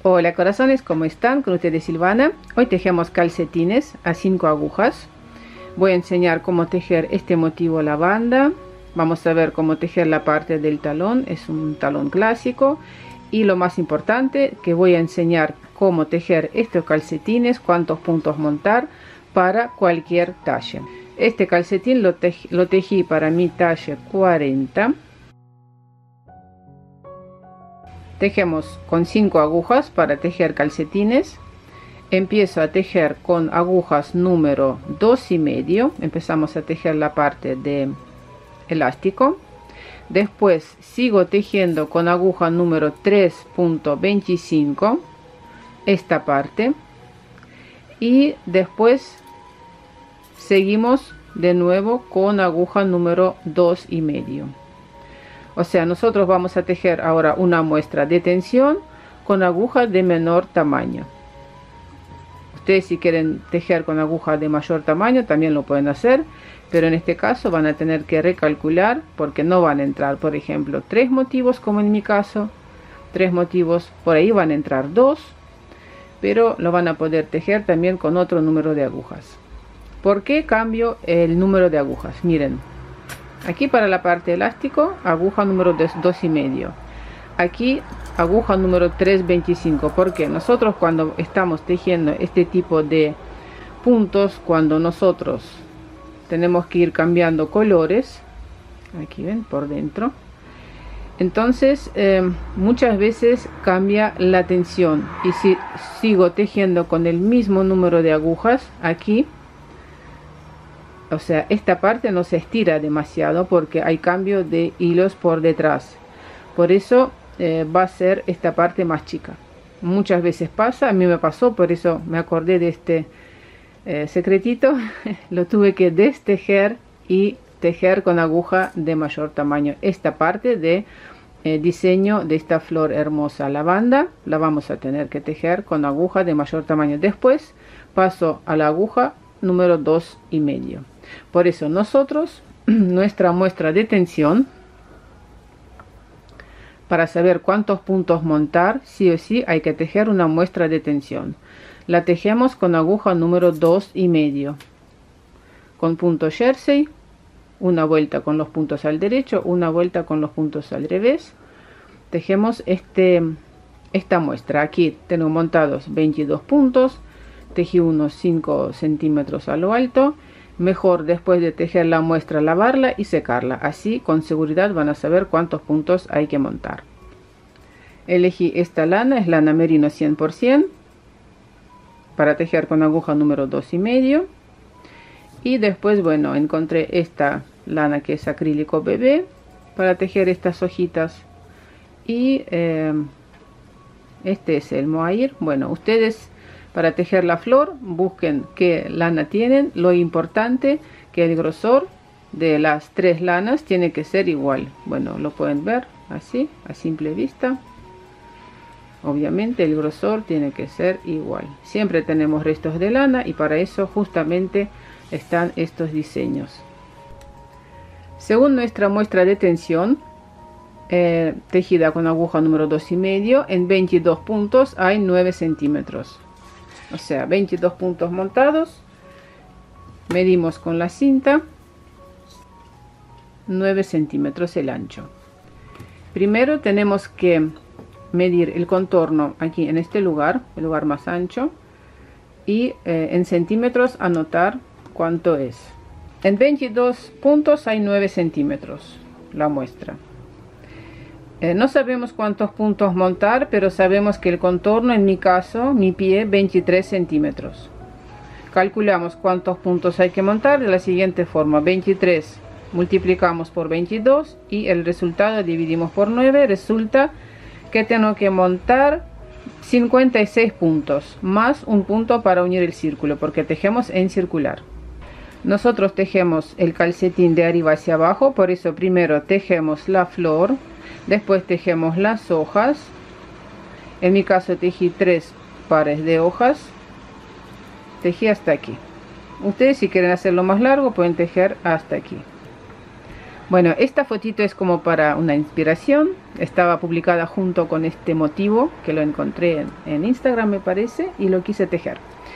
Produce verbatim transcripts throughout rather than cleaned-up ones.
Hola corazones, ¿cómo están? Con ustedes Silvana. Hoy tejemos calcetines a cinco agujas. Voy a enseñar cómo tejer este motivo lavanda. Vamos a ver cómo tejer la parte del talón, es un talón clásico. Y lo más importante, que voy a enseñar cómo tejer estos calcetines, cuántos puntos montar para cualquier talla. Este calcetín lo, te lo tejí para mi talla cuarenta. Tejemos con cinco agujas para tejer calcetines. Empiezo a tejer con agujas número dos y medio. Empezamos a tejer la parte de elástico. Después sigo tejiendo con aguja número tres punto veinticinco esta parte. Y después seguimos de nuevo con aguja número dos y medio. O sea, nosotros vamos a tejer ahora una muestra de tensión con aguja de menor tamaño. Ustedes si quieren tejer con aguja de mayor tamaño también lo pueden hacer, pero en este caso van a tener que recalcular porque no van a entrar, por ejemplo, tres motivos como en mi caso, tres motivos, por ahí van a entrar dos, pero lo van a poder tejer también con otro número de agujas. ¿Por qué cambio el número de agujas? Miren. Aquí para la parte elástico, aguja número dos y medio. Aquí aguja número tres punto veinticinco. Porque nosotros cuando estamos tejiendo este tipo de puntos, cuando nosotros tenemos que ir cambiando colores, aquí ven por dentro, entonces eh, muchas veces cambia la tensión. Y si sigo tejiendo con el mismo número de agujas aquí, o sea, esta parte no se estira demasiado porque hay cambio de hilos por detrás. Por eso eh, va a ser esta parte más chica. Muchas veces pasa, a mí me pasó, por eso me acordé de este eh, secretito. Lo tuve que destejer y tejer con aguja de mayor tamaño. Esta parte de eh, diseño de esta flor hermosa lavanda la vamos a tener que tejer con aguja de mayor tamaño. Después paso a la aguja número dos y medio. Por eso nosotros, nuestra muestra de tensión, para saber cuántos puntos montar, sí o sí hay que tejer una muestra de tensión. La tejemos con aguja número dos y medio, con punto jersey, una vuelta con los puntos al derecho, una vuelta con los puntos al revés. Tejemos este, esta muestra. Aquí tengo montados veintidós puntos, tejí unos cinco centímetros a lo alto. Mejor después de tejer la muestra lavarla y secarla, así con seguridad van a saber cuántos puntos hay que montar. Elegí esta lana, es lana merino cien por ciento, para tejer con aguja número dos y medio. Y después, bueno, encontré esta lana que es acrílico bebé para tejer estas hojitas. Y eh, este es el mohair. Bueno, ustedes para tejer la flor busquen qué lana tienen. Lo importante que el grosor de las tres lanas tiene que ser igual. Bueno, lo pueden ver así a simple vista. Obviamente el grosor tiene que ser igual. Siempre tenemos restos de lana y para eso justamente están estos diseños. Según nuestra muestra de tensión, eh, tejida con aguja número dos y medio, en veintidós puntos hay nueve centímetros. O sea, veintidós puntos montados, medimos con la cinta nueve centímetros el ancho. Primero tenemos que medir el contorno aquí en este lugar, el lugar más ancho, y eh, en centímetros anotar cuánto es. En veintidós puntos hay nueve centímetros la muestra. Eh, no sabemos cuántos puntos montar, pero sabemos que el contorno, en mi caso, mi pie, veintitrés centímetros. Calculamos cuántos puntos hay que montar de la siguiente forma. veintitrés multiplicamos por veintidós y el resultado dividimos por nueve. Resulta que tengo que montar cincuenta y seis puntos, más un punto para unir el círculo, porque tejemos en circular. Nosotros tejemos el calcetín de arriba hacia abajo, por eso primero tejemos la flor. Después tejemos las hojas. En mi caso tejí tres pares de hojas. Tejí hasta aquí. Ustedes si quieren hacerlo más largo pueden tejer hasta aquí. Bueno, esta fotito es como para una inspiración. Estaba publicada junto con este motivo que lo encontré en, en Instagram, me parece, y lo quise tejer.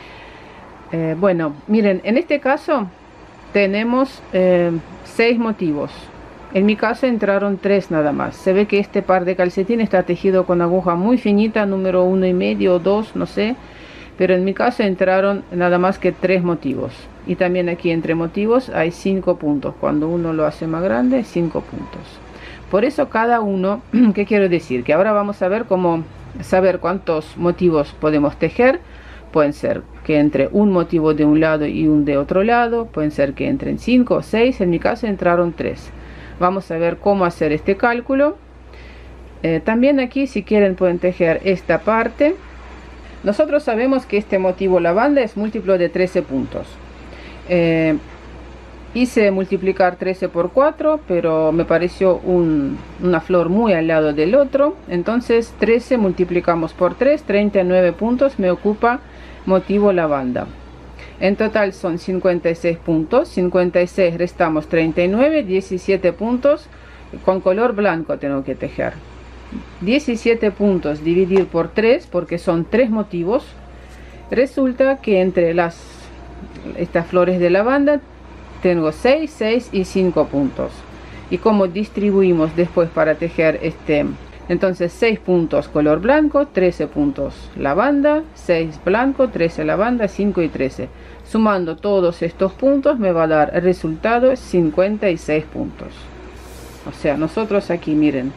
Eh, bueno, miren, en este caso tenemos eh, seis motivos. En mi caso entraron tres nada más. Se ve que este par de calcetín está tejido con aguja muy finita, número uno y medio o dos, no sé. Pero en mi caso entraron nada más que tres motivos. Y también aquí entre motivos hay cinco puntos. Cuando uno lo hace más grande, cinco puntos. Por eso cada uno, ¿qué quiero decir? Que ahora vamos a ver cómo saber cuántos motivos podemos tejer. Pueden ser que entre un motivo de un lado y un de otro lado. Pueden ser que entren cinco o seis. En mi caso entraron tres. Vamos a ver cómo hacer este cálculo. Eh, también aquí, si quieren, pueden tejer esta parte. Nosotros sabemos que este motivo lavanda es múltiplo de trece puntos. Eh, hice multiplicar trece por cuatro, pero me pareció un, una flor muy al lado del otro. Entonces trece multiplicamos por tres, treinta y nueve puntos me ocupa motivo lavanda. En total son cincuenta y seis puntos. cincuenta y seis restamos treinta y nueve, diecisiete puntos. Con color blanco tengo que tejer. diecisiete puntos dividir por tres, porque son tres motivos, resulta que entre las estas flores de lavanda tengo seis, seis y cinco puntos. Y como distribuimos después para tejer este, entonces seis puntos color blanco, trece puntos lavanda, seis blanco, trece lavanda, cinco y trece. Sumando todos estos puntos me va a dar el resultado cincuenta y seis puntos. O sea, nosotros aquí miren,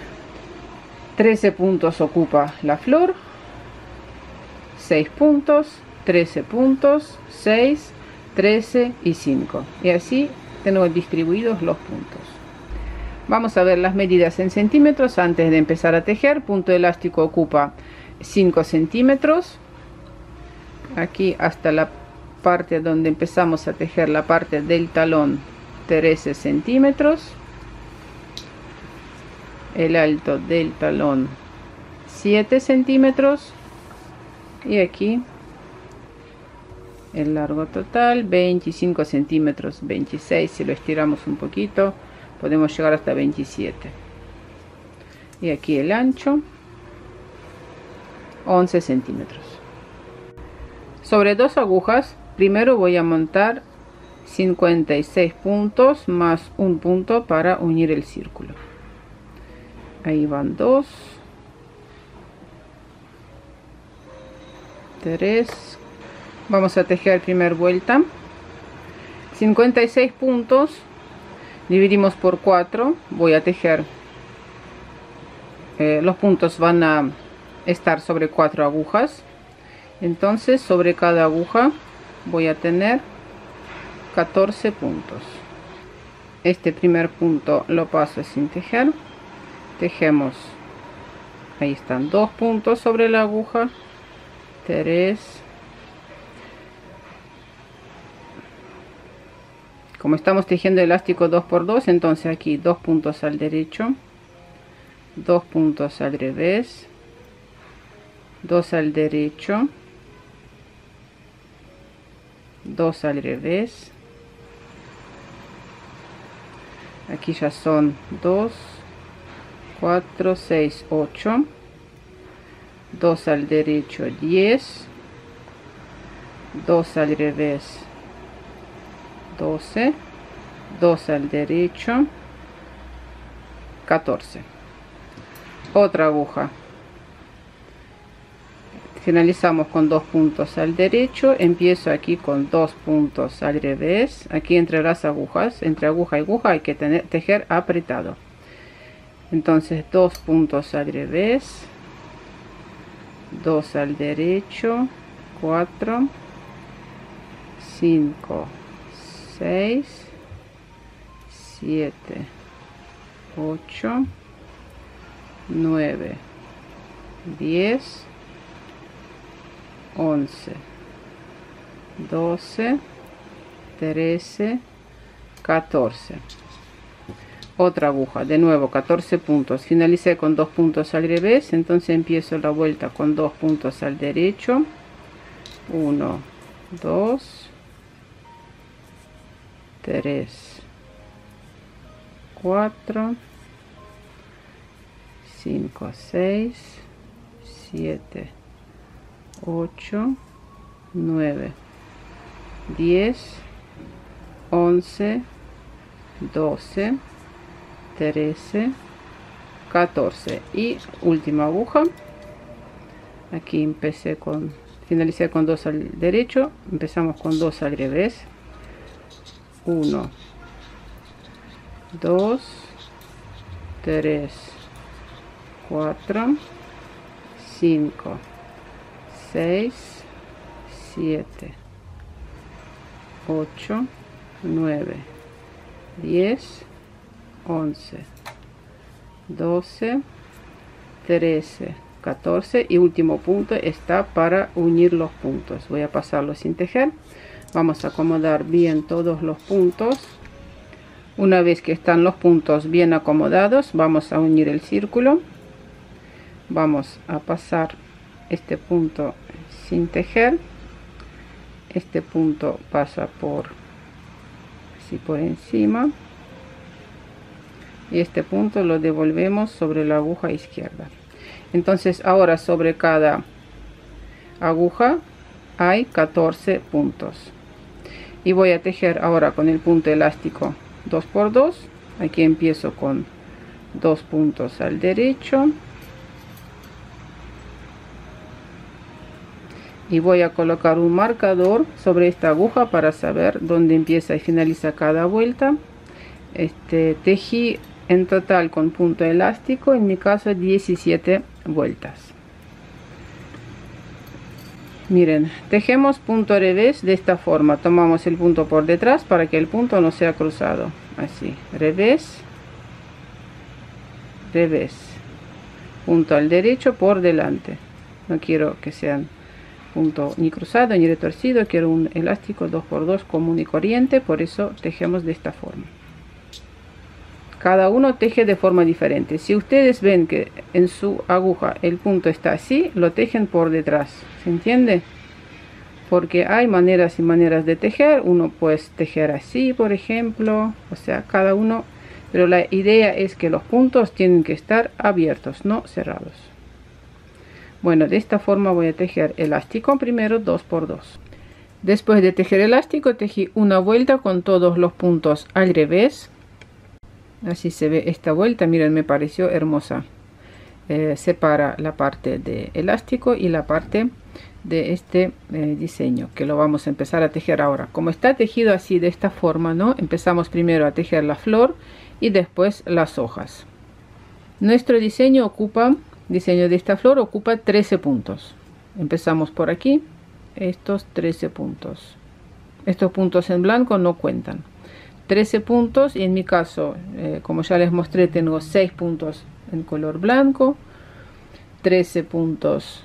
trece puntos ocupa la flor, seis puntos, trece puntos, seis, trece y cinco. Y así tengo distribuidos los puntos. Vamos a ver las medidas en centímetros antes de empezar a tejer. Punto elástico ocupa cinco centímetros. Aquí hasta la parte donde empezamos a tejer la parte del talón, trece centímetros. El alto del talón siete centímetros y aquí el largo total veinticinco centímetros, veintiséis si lo estiramos un poquito podemos llegar hasta veintisiete, y aquí el ancho once centímetros. Sobre dos agujas primero voy a montar cincuenta y seis puntos más un punto para unir el círculo. Ahí van dos, tres. Vamos a tejer primera vuelta. cincuenta y seis puntos dividimos por cuatro. Voy a tejer, eh, los puntos van a estar sobre cuatro agujas. Entonces sobre cada aguja voy a tener catorce puntos. Este primer punto lo paso sin tejer. Tejemos, ahí están dos puntos sobre la aguja, tres, como estamos tejiendo elástico dos por dos, entonces aquí dos puntos al derecho, dos puntos al revés, dos al derecho, dos al revés, aquí ya son dos, cuatro, seis, ocho, dos al derecho, diez, dos al revés, doce, dos al derecho, catorce. Otra aguja, finalizamos con dos puntos al derecho, empiezo aquí con dos puntos al revés. Aquí entre las agujas, entre aguja y aguja hay que tener, tejer apretado. Entonces dos puntos al revés, dos al derecho, cuatro, cinco, seis, siete, ocho, nueve, diez, once, doce, trece, catorce. Otra aguja, de nuevo catorce puntos. Finalicé con dos puntos al revés, entonces empiezo la vuelta con dos puntos al derecho, uno, dos, tres, cuatro, cinco, seis, siete, ocho, nueve, diez, once, doce, trece, catorce y última aguja. Aquí empecé con, finalicé con dos al derecho, empezamos con dos al revés. uno, dos, tres, cuatro, cinco, seis, siete, ocho, nueve, diez, once, doce, trece, catorce y último punto está para unir los puntos. Voy a pasarlo sin tejer. Vamos a acomodar bien todos los puntos. Una vez que están los puntos bien acomodados, vamos a unir el círculo. Vamos a pasar este punto sin tejer. Este punto pasa por así por encima y este punto lo devolvemos sobre la aguja izquierda. Entonces ahora sobre cada aguja hay catorce puntos y voy a tejer ahora con el punto elástico dos por dos. Aquí empiezo con dos puntos al derecho y voy a colocar un marcador sobre esta aguja para saber dónde empieza y finaliza cada vuelta. Este, tejí en total con punto elástico, en mi caso diecisiete vueltas. Miren, tejemos punto revés de esta forma. Tomamos el punto por detrás para que el punto no sea cruzado. Así, revés, revés, punto al derecho por delante. No quiero que sean punto ni cruzado ni retorcido, quiero un elástico dos por dos común y corriente, por eso tejemos de esta forma. Cada uno teje de forma diferente. Si ustedes ven que en su aguja el punto está así, lo tejen por detrás. ¿Se entiende? Porque hay maneras y maneras de tejer. Uno puede tejer así, por ejemplo. O sea, cada uno. Pero la idea es que los puntos tienen que estar abiertos, no cerrados. Bueno, de esta forma voy a tejer elástico primero dos por dos. Después de tejer elástico, tejí una vuelta con todos los puntos al revés. Así se ve esta vuelta. Miren, me pareció hermosa. Eh, separa la parte de elástico y la parte de este eh, diseño, que lo vamos a empezar a tejer ahora. Como está tejido así de esta forma, ¿no? Empezamos primero a tejer la flor y después las hojas. Nuestro diseño ocupa, diseño de esta flor ocupa trece puntos. Empezamos por aquí, estos trece puntos. Estos puntos en blanco no cuentan. trece puntos y en mi caso, eh, como ya les mostré, tengo seis puntos en color blanco, trece puntos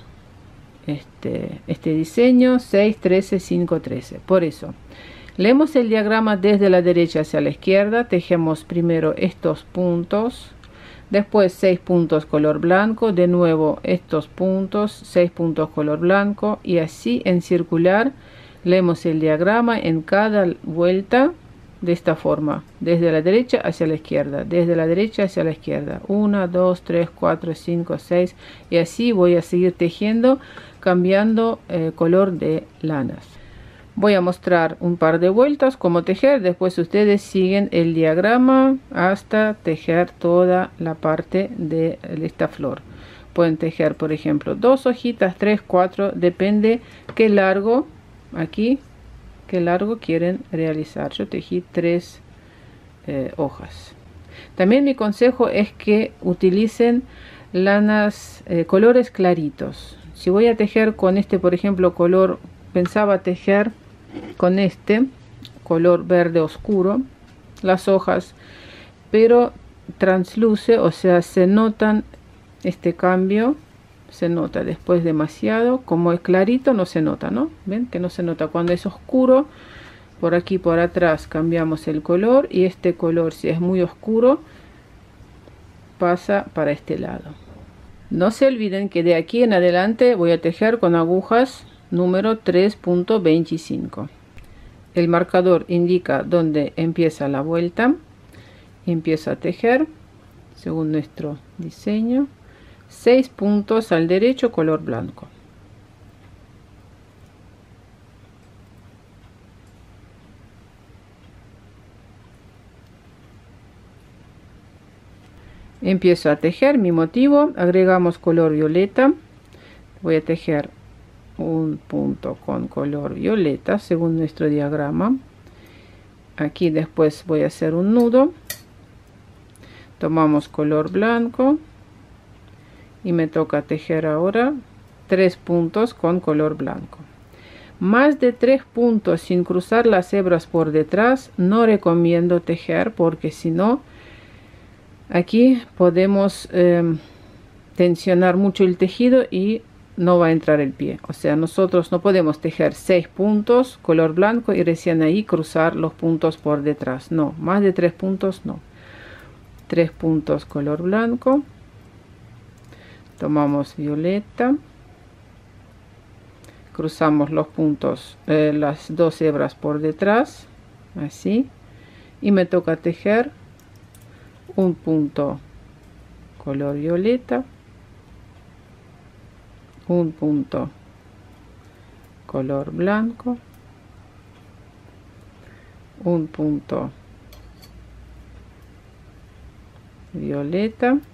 este, este diseño, seis, trece, cinco, trece. Por eso, leemos el diagrama desde la derecha hacia la izquierda, tejemos primero estos puntos, después seis puntos color blanco, de nuevo estos puntos, seis puntos color blanco y así en circular leemos el diagrama en cada vuelta. De esta forma, desde la derecha hacia la izquierda, desde la derecha hacia la izquierda, uno, dos, tres, cuatro, cinco, seis y así voy a seguir tejiendo, cambiando eh, color de lanas. Voy a mostrar un par de vueltas cómo tejer, después ustedes siguen el diagrama hasta tejer toda la parte de esta flor. Pueden tejer, por ejemplo, dos hojitas, tres, cuatro, depende qué largo aquí. Qué largo quieren realizar. Yo tejí tres eh, hojas. También mi consejo es que utilicen lanas eh, colores claritos. Si voy a tejer con este, por ejemplo, color, pensaba tejer con este color verde oscuro las hojas, pero transluce, o sea, se notan este cambio. Se nota después demasiado, como es clarito no se nota, ¿no? Ven que no se nota cuando es oscuro. Por aquí por atrás cambiamos el color y este color, si es muy oscuro, pasa para este lado. No se olviden que de aquí en adelante voy a tejer con agujas número tres punto veinticinco. El marcador indica dónde empieza la vuelta y empiezo a tejer según nuestro diseño seis puntos al derecho color blanco. Empiezo a tejer mi motivo, agregamos color violeta, voy a tejer un punto con color violeta según nuestro diagrama. Aquí después voy a hacer un nudo, tomamos color blanco y me toca tejer ahora tres puntos con color blanco. Más de tres puntos sin cruzar las hebras por detrás no recomiendo tejer, porque si no, aquí podemos eh, tensionar mucho el tejido y no va a entrar el pie. O sea, nosotros no podemos tejer seis puntos color blanco y recién ahí cruzar los puntos por detrás. No, más de tres puntos no. Tres puntos color blanco. Tomamos violeta. Cruzamos los puntos, eh, las dos hebras por detrás. Así. Y me toca tejer un punto color violeta, un punto color blanco, un punto violeta,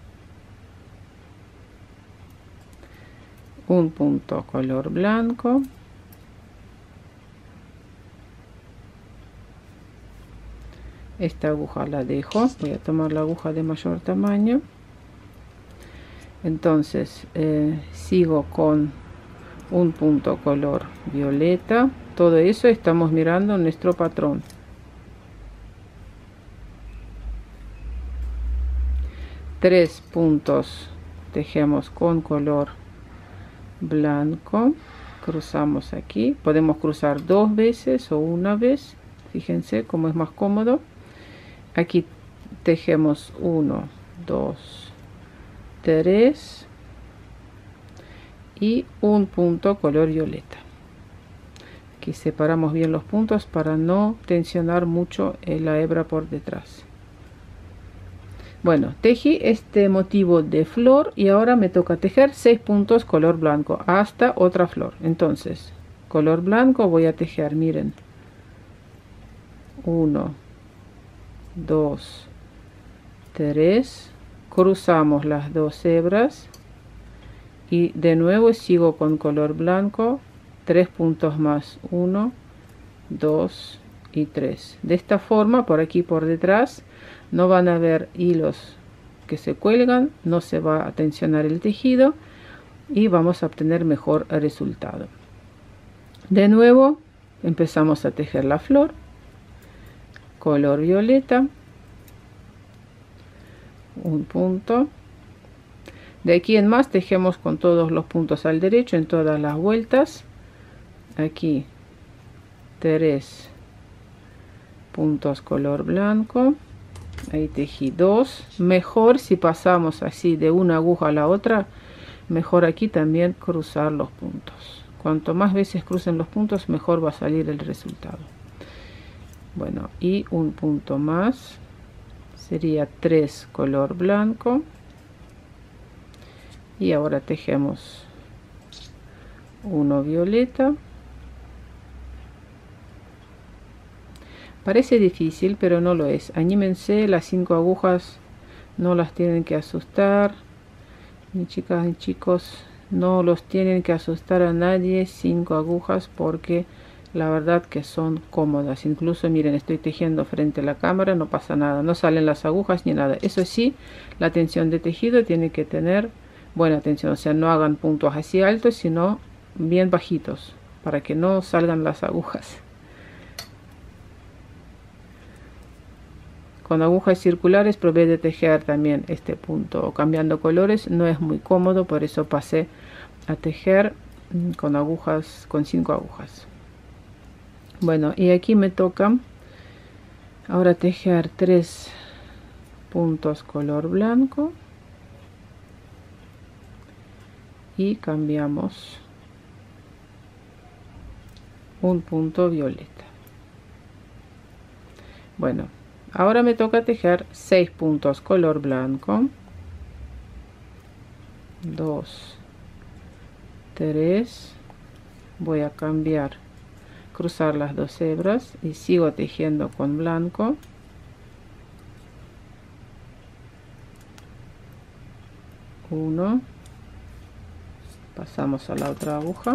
un punto color blanco, esta aguja la dejo, voy a tomar la aguja de mayor tamaño. Entonces eh, sigo con un punto color violeta. Todo eso estamos mirando nuestro patrón. Tres puntos tejemos con color blanco, cruzamos aquí, podemos cruzar dos veces o una vez, fíjense cómo es más cómodo. Aquí tejemos uno, dos, tres y un punto color violeta. Aquí separamos bien los puntos para no tensionar mucho la hebra por detrás. Bueno, tejí este motivo de flor y ahora me toca tejer seis puntos color blanco hasta otra flor. Entonces, color blanco voy a tejer, miren, uno, dos, tres, cruzamos las dos hebras y de nuevo sigo con color blanco, tres puntos más, uno, dos y tres. De esta forma, por aquí por detrás no van a haber hilos que se cuelgan, no se va a tensionar el tejido y vamos a obtener mejor resultado. De nuevo empezamos a tejer la flor, color violeta, un punto. De aquí en más tejemos con todos los puntos al derecho en todas las vueltas. Aquí tres puntos color blanco, ahí tejí dos. Mejor si pasamos así de una aguja a la otra, mejor aquí también cruzar los puntos. Cuanto más veces crucen los puntos, mejor va a salir el resultado. Bueno, y un punto más, sería tres color blanco. Y ahora tejemos uno violeta. Parece difícil, pero no lo es. Anímense, las cinco agujas no las tienen que asustar. Mis chicas y chicos, no los tienen que asustar a nadie. Cinco agujas, porque la verdad que son cómodas. Incluso miren, estoy tejiendo frente a la cámara, no pasa nada, no salen las agujas ni nada. Eso sí, la tensión de tejido tiene que tener buena tensión, o sea, no hagan puntos así altos, sino bien bajitos, para que no salgan las agujas. Con agujas circulares probé de tejer también este punto cambiando colores, no es muy cómodo, por eso pasé a tejer con agujas, con cinco agujas. Bueno, y aquí me toca ahora tejer tres puntos color blanco y cambiamos un punto violeta. Bueno, ahora me toca tejer seis puntos color blanco, dos, tres, voy a cambiar, cruzar las dos hebras y sigo tejiendo con blanco, uno, pasamos a la otra aguja,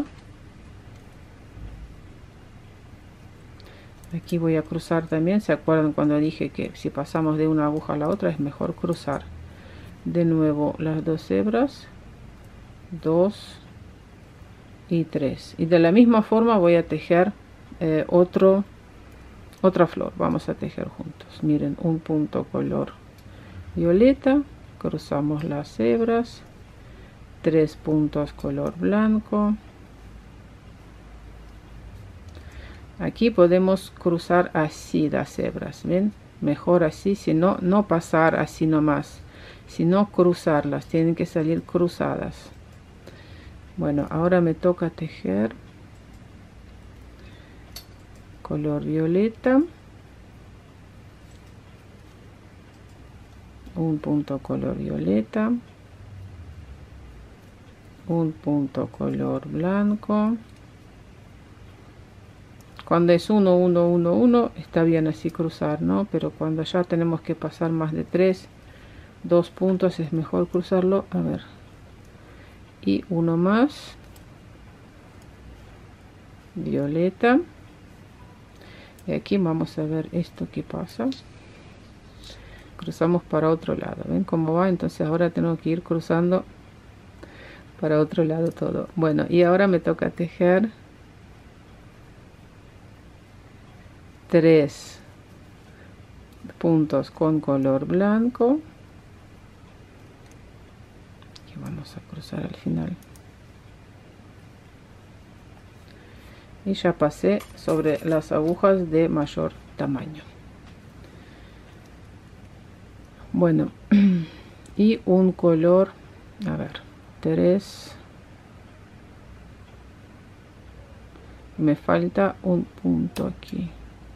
aquí voy a cruzar también. ¿Se acuerdan cuando dije que si pasamos de una aguja a la otra es mejor cruzar? De nuevo las dos hebras, dos y tres, y de la misma forma voy a tejer eh, otro otra flor. Vamos a tejer juntos. Miren, un punto color violeta, cruzamos las hebras, tres puntos color blanco. Aquí podemos cruzar así las hebras, ven, mejor así, si no, no pasar así nomás, sino cruzarlas, tienen que salir cruzadas. Bueno, ahora me toca tejer color violeta, un punto color violeta, un punto color blanco. Cuando es uno, uno, uno, uno, está bien así cruzar, ¿no? Pero cuando ya tenemos que pasar más de tres, dos puntos, es mejor cruzarlo. A ver, y uno más, violeta, y aquí vamos a ver esto que pasa. Cruzamos para otro lado, ven cómo va. Entonces ahora tengo que ir cruzando para otro lado todo. Bueno, y ahora me toca tejer tres puntos con color blanco, y vamos a cruzar al final, y ya pasé sobre las agujas de mayor tamaño. Bueno, y un color, a ver, tres, me falta un punto aquí.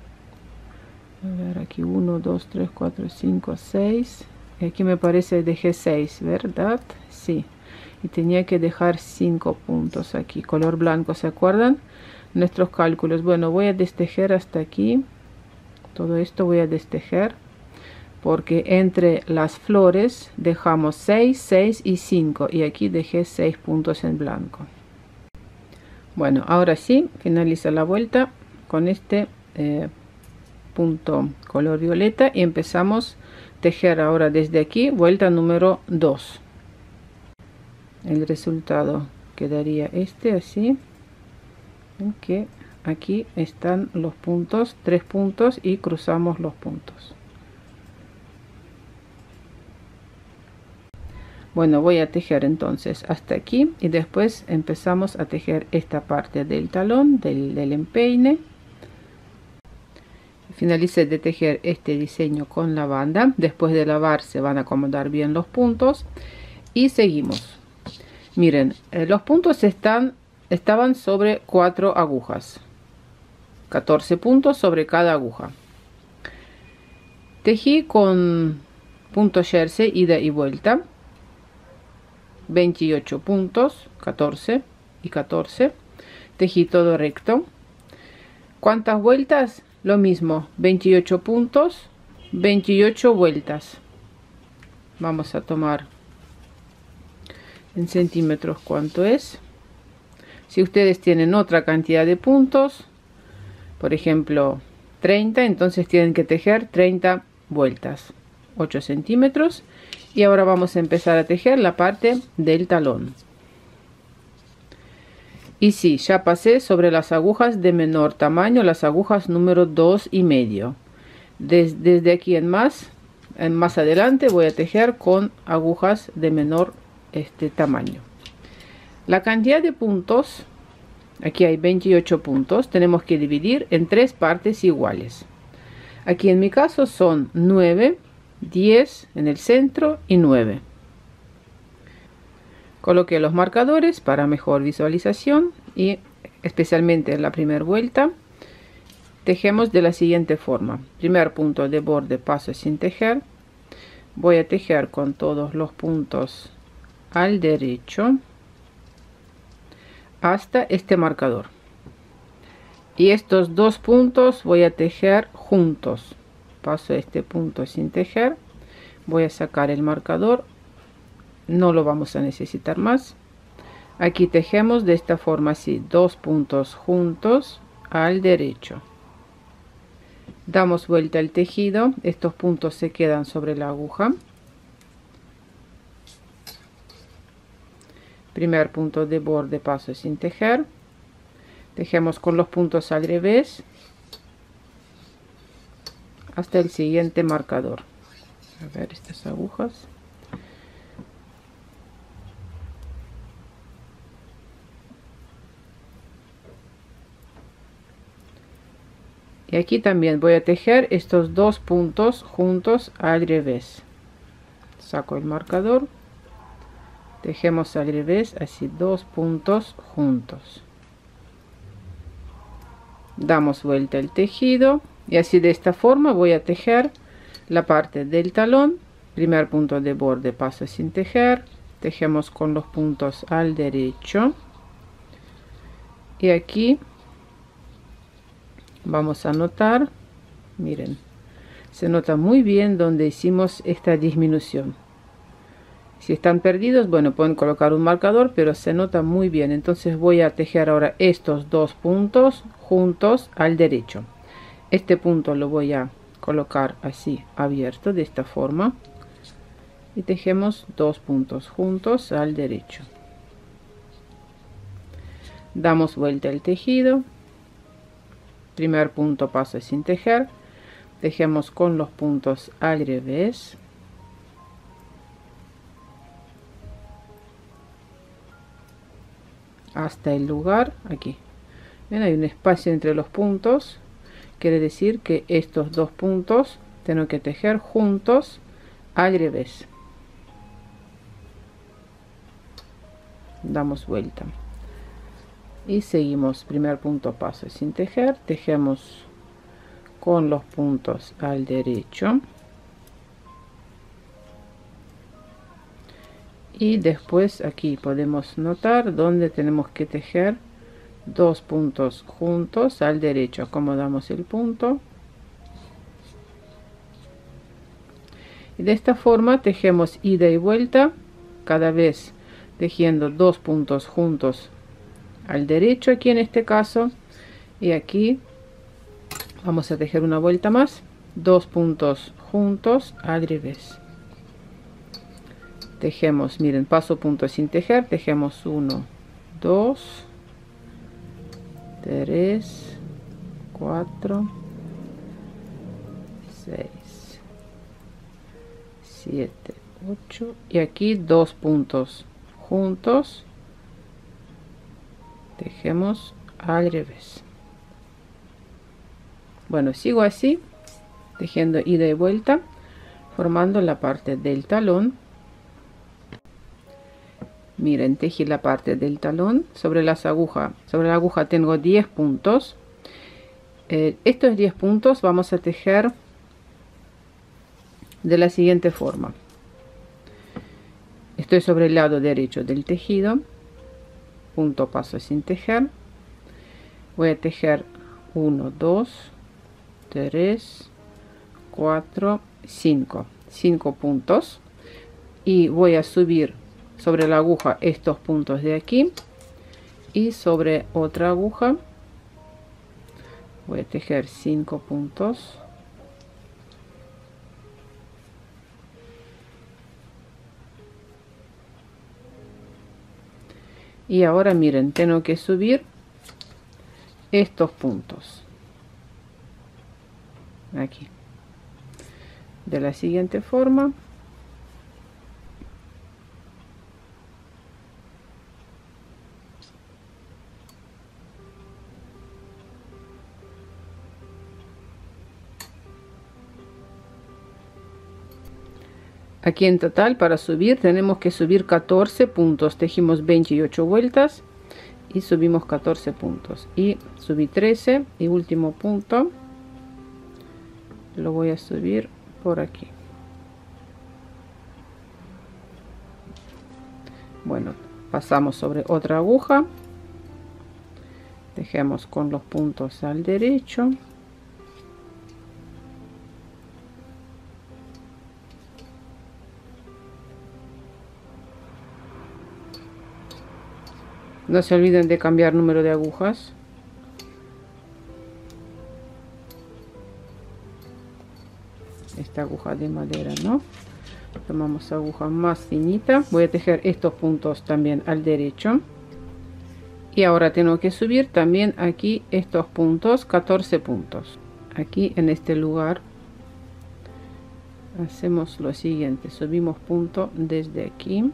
A ver, aquí uno, dos, tres, cuatro, cinco, seis. Y aquí me parece dejé seis, ¿verdad? Sí. Y tenía que dejar cinco puntos aquí. Color blanco, ¿se acuerdan? Nuestros cálculos. Bueno, voy a destejer hasta aquí. Todo esto voy a destejer. Porque entre las flores dejamos seis, seis y cinco. Y aquí dejé seis puntos en blanco. Bueno, ahora sí, finaliza la vuelta con este eh, punto color violeta y empezamos a tejer ahora desde aquí vuelta número dos. El resultado quedaría este así, que aquí están los puntos, tres puntos, y cruzamos los puntos. Bueno, voy a tejer entonces hasta aquí y después empezamos a tejer esta parte del talón, del, del empeine. Finalicé de tejer este diseño con la banda. Después de lavar se van a acomodar bien los puntos y seguimos. Miren, eh, los puntos están estaban sobre cuatro agujas, catorce puntos sobre cada aguja. Tejí con punto jersey ida y vuelta, veintiocho puntos, catorce y catorce. Tejí todo recto. ¿Cuántas vueltas? Lo mismo, veintiocho puntos, veintiocho vueltas. Vamos a tomar en centímetros cuánto es. Si ustedes tienen otra cantidad de puntos, por ejemplo treinta, entonces tienen que tejer treinta vueltas, ocho centímetros. Y ahora vamos a empezar a tejer la parte del talón. Y sí, ya pasé sobre las agujas de menor tamaño, las agujas número dos y medio. Des, desde aquí en más, en más adelante voy a tejer con agujas de menor este tamaño. La cantidad de puntos, aquí hay veintiocho puntos, tenemos que dividir en tres partes iguales. Aquí en mi caso son nueve, diez en el centro y nueve. Coloqué los marcadores para mejor visualización y especialmente en la primera vuelta Tejemos de la siguiente forma. Primer punto de borde, paso sin tejer. Voy a tejer con todos los puntos al derecho hasta este marcador, y estos dos puntos voy a tejer juntos. Paso este punto sin tejer, voy a sacar el marcador, no lo vamos a necesitar más. Aquí tejemos de esta forma, así, dos puntos juntos al derecho. Damos vuelta al tejido, estos puntos se quedan sobre la aguja. Primer punto de borde, paso sin tejer. Tejemos con los puntos al revés hasta el siguiente marcador. A ver estas agujas. Y aquí también voy a tejer estos dos puntos juntos al revés. Saco el marcador. Tejemos al revés, así, dos puntos juntos. Damos vuelta al tejido y así de esta forma voy a tejer la parte del talón. Primer punto de borde, paso sin tejer. Tejemos con los puntos al derecho. Y aquí vamos a notar, miren, se nota muy bien donde hicimos esta disminución. Si están perdidos, bueno, pueden colocar un marcador, pero se nota muy bien. Entonces voy a tejer ahora estos dos puntos juntos al derecho. Este punto lo voy a colocar así, abierto, de esta forma. Y tejemos dos puntos juntos al derecho. Damos vuelta al tejido. Primer punto, paso sin tejer. Tejemos con los puntos al revés. Hasta el lugar, aquí. ¿Ven? Hay un espacio entre los puntos. Quiere decir que estos dos puntos tengo que tejer juntos al revés. Damos vuelta. Y seguimos. Primer punto, paso sin tejer. Tejemos con los puntos al derecho. Y después aquí podemos notar donde tenemos que tejer dos puntos juntos al derecho. Acomodamos el punto y de esta forma tejemos ida y vuelta, cada vez tejiendo dos puntos juntos al derecho, aquí en este caso, y aquí vamos a tejer una vuelta más, dos puntos juntos al revés. Tejemos, miren, paso punto sin tejer, tejemos uno, dos, tres, cuatro, seis, siete, ocho, y aquí dos puntos juntos, tejemos al revés. Bueno, sigo así, tejiendo ida y vuelta, formando la parte del talón. Miren, tejí la parte del talón. Sobre las agujas, sobre la aguja tengo diez puntos. Eh, estos diez puntos vamos a tejer de la siguiente forma. Estoy sobre el lado derecho del tejido. Punto, paso sin tejer. Voy a tejer uno, dos, tres, cuatro, cinco. cinco puntos. Y voy a subir sobre la aguja estos puntos de aquí, y sobre otra aguja voy a tejer cinco puntos, y ahora miren, tengo que subir estos puntos aquí de la siguiente forma. Aquí en total para subir tenemos que subir catorce puntos. Tejimos veintiocho vueltas y subimos catorce puntos, y subí trece y último punto lo voy a subir por aquí. Bueno, pasamos sobre otra aguja, tejemos con los puntos al derecho, no se olviden de cambiar número de agujas. Esta aguja de madera, ¿no? Tomamos aguja más finita, voy a tejer estos puntos también al derecho, y ahora tengo que subir también aquí estos puntos, catorce puntos. Aquí en este lugar hacemos lo siguiente, subimos punto desde aquí,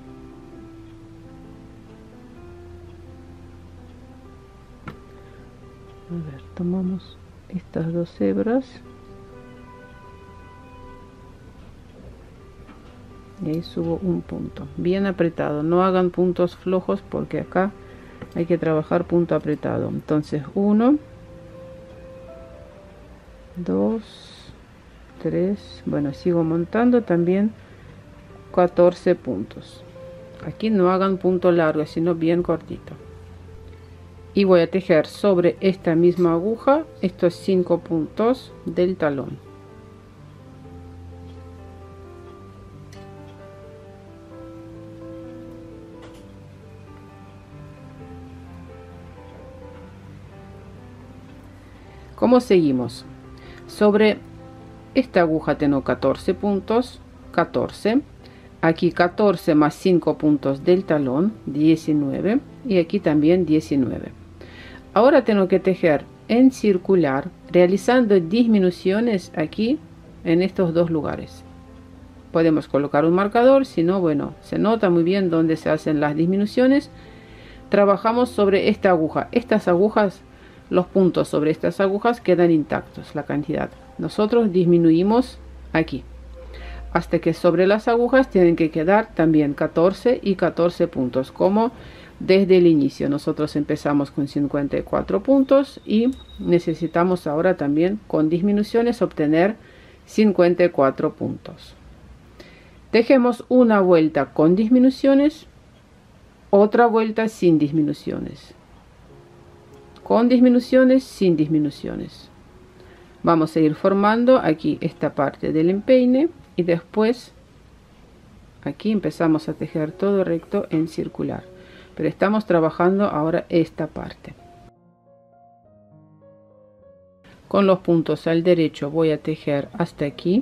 a ver, tomamos estas dos hebras y ahí subo un punto bien apretado. No hagan puntos flojos porque acá hay que trabajar punto apretado. Entonces uno, dos, tres, bueno, sigo montando también catorce puntos. Aquí no hagan punto largo, sino bien cortito. Y voy a tejer sobre esta misma aguja estos cinco puntos del talón. ¿Cómo seguimos? Sobre esta aguja tengo catorce puntos, catorce, aquí catorce más cinco puntos del talón, diecinueve, y aquí también diecinueve. Ahora tengo que tejer en circular, realizando disminuciones aquí en estos dos lugares. Podemos colocar un marcador, si no, bueno, se nota muy bien dónde se hacen las disminuciones. Trabajamos sobre esta aguja. Estas agujas, los puntos sobre estas agujas quedan intactos, la cantidad. Nosotros disminuimos aquí, hasta que sobre las agujas tienen que quedar también catorce y catorce puntos, como desde el inicio. Nosotros empezamos con cincuenta y cuatro puntos y necesitamos ahora también con disminuciones obtener cincuenta y cuatro puntos. Tejemos una vuelta con disminuciones, otra vuelta sin disminuciones, con disminuciones, sin disminuciones. Vamos a ir formando aquí esta parte del empeine y después aquí empezamos a tejer todo recto en circular, pero estamos trabajando ahora esta parte. Con los puntos al derecho voy a tejer hasta aquí.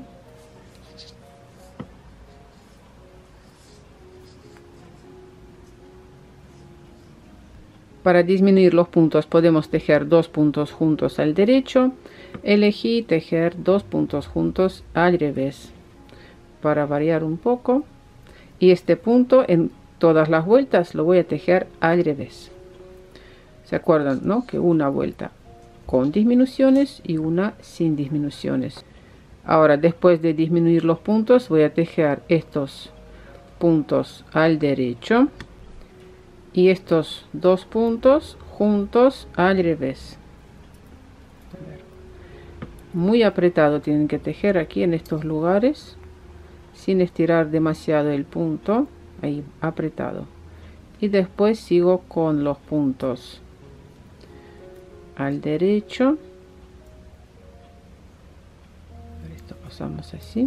Para disminuir los puntos podemos tejer dos puntos juntos al derecho. Elegí tejer dos puntos juntos al revés para variar un poco, y este punto en todas las vueltas lo voy a tejer al revés. ¿Se acuerdan, no? Que una vuelta con disminuciones y una sin disminuciones. Ahora, después de disminuir los puntos, voy a tejer estos puntos al derecho y estos dos puntos juntos al revés. Muy apretado tienen que tejer aquí en estos lugares, sin estirar demasiado el punto, ahí apretado. Y después sigo con los puntos al derecho. Esto pasamos así.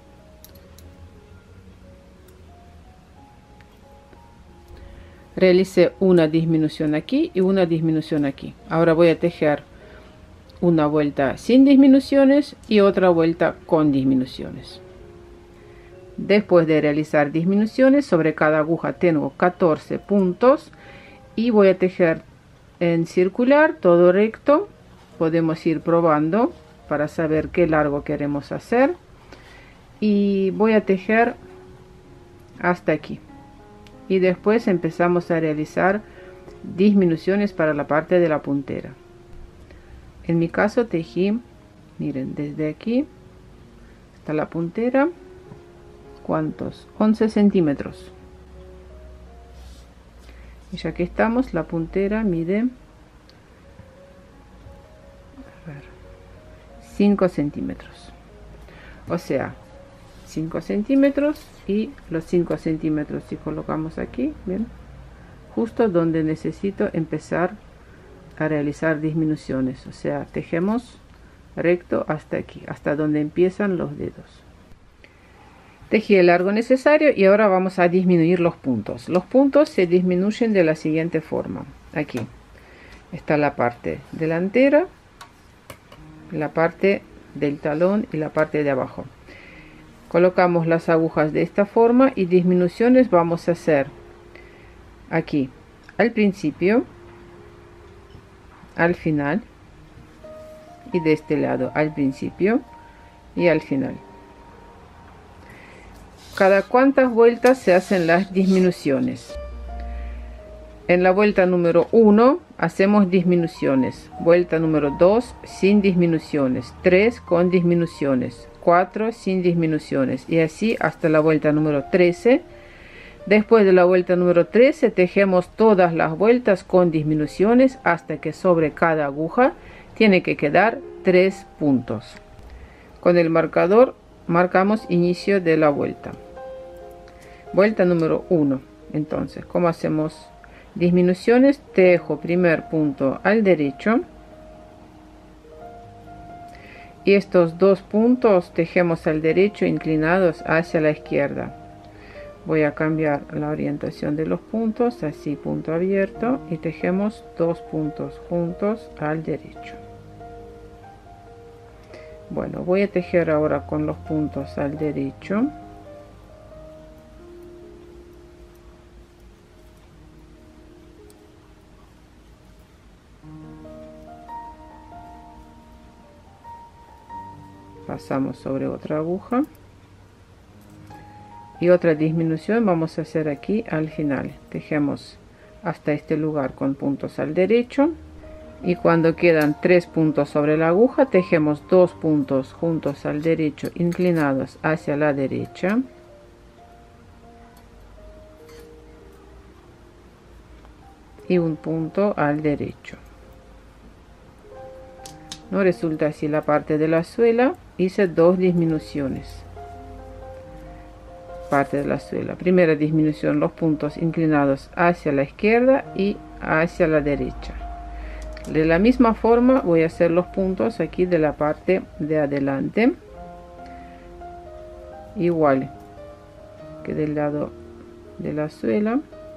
Realicé una disminución aquí y una disminución aquí. Ahora voy a tejer una vuelta sin disminuciones y otra vuelta con disminuciones. Después de realizar disminuciones, sobre cada aguja tengo catorce puntos y voy a tejer en circular todo recto. Podemos ir probando para saber qué largo queremos hacer, y voy a tejer hasta aquí. Y después empezamos a realizar disminuciones para la parte de la puntera. En mi caso tejí, miren, desde aquí hasta la puntera, ¿cuántos? once centímetros. Y ya que estamos, la puntera mide, a ver, cinco centímetros. o sea, cinco centímetros y los cinco centímetros si colocamos aquí, bien, justo donde necesito empezar a realizar disminuciones, o sea, tejemos recto hasta aquí, hasta donde empiezan los dedos. Tejí el largo necesario y ahora vamos a disminuir los puntos. Los puntos se disminuyen de la siguiente forma. Aquí está la parte delantera, la parte del talón y la parte de abajo. Colocamos las agujas de esta forma y disminuciones vamos a hacer aquí al principio, al final, y de este lado al principio y al final. Cada cuantas vueltas se hacen las disminuciones. En la vuelta número uno hacemos disminuciones, vuelta número dos sin disminuciones, tres con disminuciones, cuatro sin disminuciones y así hasta la vuelta número trece. Después de la vuelta número trece tejemos todas las vueltas con disminuciones hasta que sobre cada aguja tiene que quedar tres puntos. Con el marcador marcamos inicio de la vuelta. Vuelta número uno. Entonces, ¿cómo hacemos disminuciones? Tejo primer punto al derecho y estos dos puntos tejemos al derecho inclinados hacia la izquierda. Voy a cambiar la orientación de los puntos, así punto abierto, y tejemos dos puntos juntos al derecho. Bueno, voy a tejer ahora con los puntos al derecho. Pasamos sobre otra aguja y otra disminución vamos a hacer aquí al final. Tejemos hasta este lugar con puntos al derecho y cuando quedan tres puntos sobre la aguja tejemos dos puntos juntos al derecho inclinados hacia la derecha y un punto al derecho. No resulta así la parte de la suela. Hice dos disminuciones. Parte de la suela. Primera disminución, los puntos inclinados hacia la izquierda y hacia la derecha. De la misma forma voy a hacer los puntos aquí de la parte de adelante. Igual que del lado de la suela.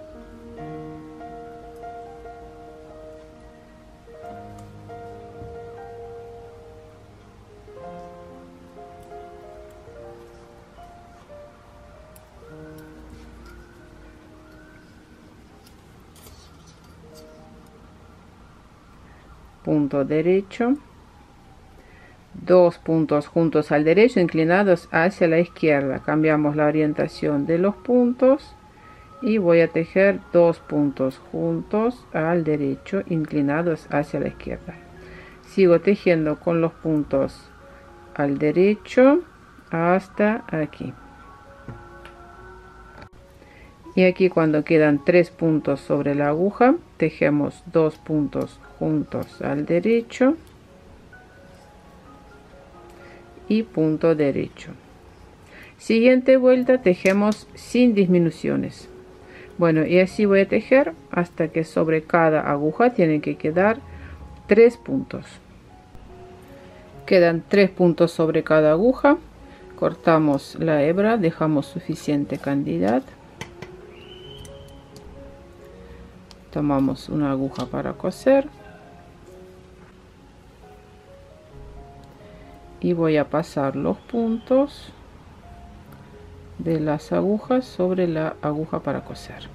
Punto derecho, dos puntos juntos al derecho inclinados hacia la izquierda, cambiamos la orientación de los puntos y voy a tejer dos puntos juntos al derecho inclinados hacia la izquierda. Sigo tejiendo con los puntos al derecho hasta aquí. Y aquí cuando quedan tres puntos sobre la aguja tejemos dos puntos juntos al derecho y punto derecho. Siguiente vuelta tejemos sin disminuciones. Bueno, y así voy a tejer hasta que sobre cada aguja tienen que quedar tres puntos. Quedan tres puntos sobre cada aguja. Cortamos la hebra, dejamos suficiente cantidad. Tomamos una aguja para coser y voy a pasar los puntos de las agujas sobre la aguja para coser.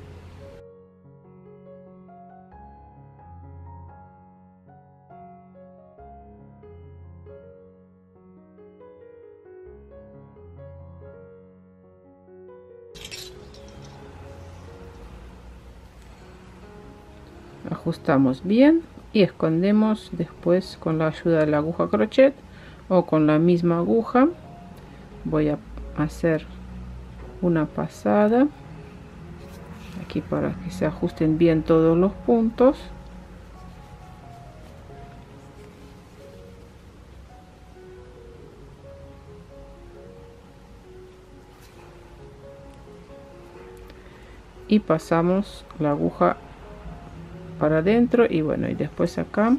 Ajustamos bien y escondemos después con la ayuda de la aguja crochet o con la misma aguja. Voy a hacer una pasada aquí para que se ajusten bien todos los puntos. y pasamos la aguja para adentro y bueno, y después acá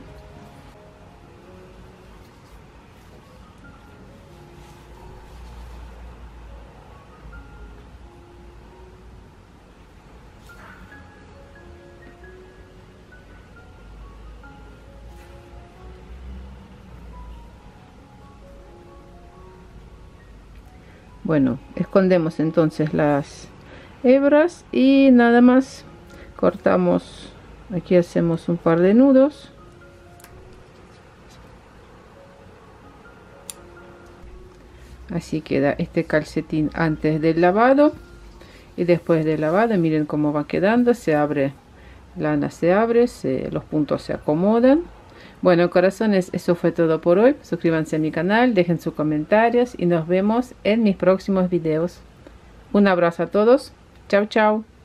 bueno, escondemos entonces las hebras y nada más cortamos. Aquí hacemos un par de nudos. Así queda este calcetín antes del lavado y después del lavado. Miren cómo va quedando. Se abre, la lana se abre, se, los puntos se acomodan. Bueno, corazones, eso fue todo por hoy. Suscríbanse a mi canal, dejen sus comentarios y nos vemos en mis próximos videos. Un abrazo a todos. Chao, chao.